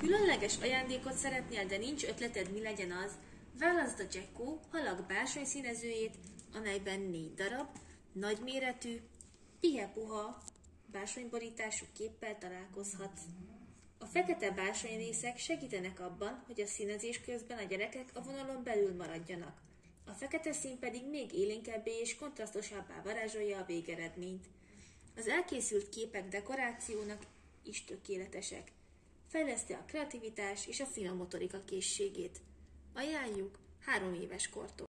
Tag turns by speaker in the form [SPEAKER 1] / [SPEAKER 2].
[SPEAKER 1] Különleges ajándékot szeretnél, de nincs ötleted, mi legyen az? Válaszd a Jacko halak bársonyszínezőjét, amelyben 4 darab, nagyméretű, pihe-puha bársonyborítású képpel találkozhatsz. A fekete bársonyrészek segítenek abban, hogy a színezés közben a gyerekek a vonalon belül maradjanak. A fekete szín pedig még élénkebbé és kontrasztosabbá varázsolja a végeredményt. Az elkészült képek dekorációnak is tökéletesek. Fejleszti a kreativitás és a finom motorika készségét. Ajánljuk 3 éves kortól.